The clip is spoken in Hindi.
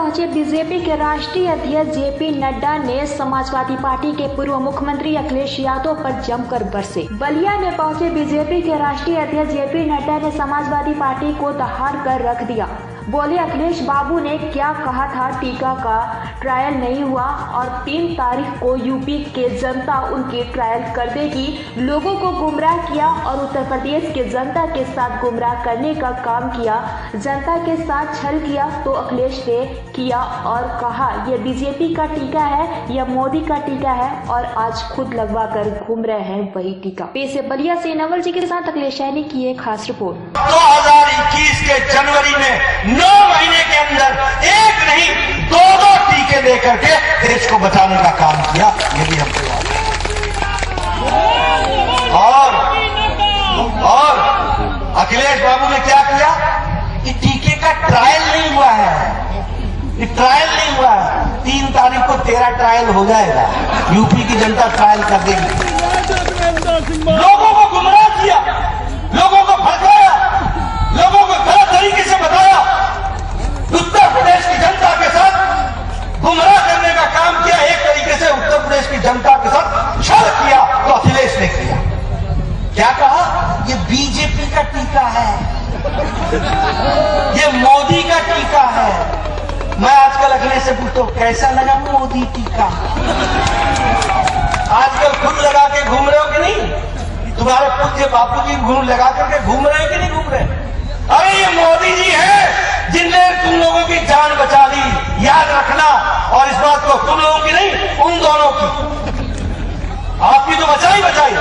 पहुंचे बीजेपी के राष्ट्रीय अध्यक्ष जेपी नड्डा ने समाजवादी पार्टी के पूर्व मुख्यमंत्री अखिलेश यादव पर जमकर बरसे। बलिया में पहुंचे बीजेपी के राष्ट्रीय अध्यक्ष जेपी नड्डा ने समाजवादी पार्टी को दहाड़ कर रख दिया। बोले, अखिलेश बाबू ने क्या कहा था, टीका का ट्रायल नहीं हुआ और 3 तारीख को यूपी के जनता उनकी ट्रायल कर देगी। लोगों को गुमराह किया और उत्तर प्रदेश के जनता के साथ गुमराह करने का काम किया, जनता के साथ छल किया तो अखिलेश ने किया और कहा यह बीजेपी का टीका है, यह मोदी का टीका है और आज खुद लगवा कर घूम रहे हैं वही टीका। पेश बलिया से नवल जी के साथ अखिलेश ने की है खास रिपोर्ट। 2021 के जनवरी में 9 महीने के अंदर एक नहीं 2 टीके लेकर के देश को बचाने का काम किया। ये भी हमको याद है। और अखिलेश बाबू ने क्या किया कि टीके का ट्रायल नहीं हुआ है, ये ट्रायल नहीं हुआ है। 3 तारीख को 13 ट्रायल हो जाएगा, यूपी की जनता ट्रायल कर देगी। लोगों को गुमराह किया, लोगों को भड़काया, लोगों को गलत तरीके से बताया, उत्तर प्रदेश की जनता के साथ गुमराह करने का काम किया। एक तरीके से उत्तर प्रदेश की जनता के साथ छल किया तो अखिलेश ने किया। क्या कहा, ये बीजेपी का टीका है, ये मोदी का टीका है। मैं आजकल अखिलेश से पूछता हूं कैसा लगा मोदी टीका। आजकल खुद लगा के घूम रहे हो कि नहीं? तुम्हारे पूज्य बापू जी घूम लगा करके घूम रहे हैं कि नहीं घूम रहे? अरे ये मोदी जी है जिनने तुम लोगों की जान बचा ली, याद रखना। और इस बात को तुम लोगों की नहीं, उन दोनों की, आपकी तो बचाई बचाई,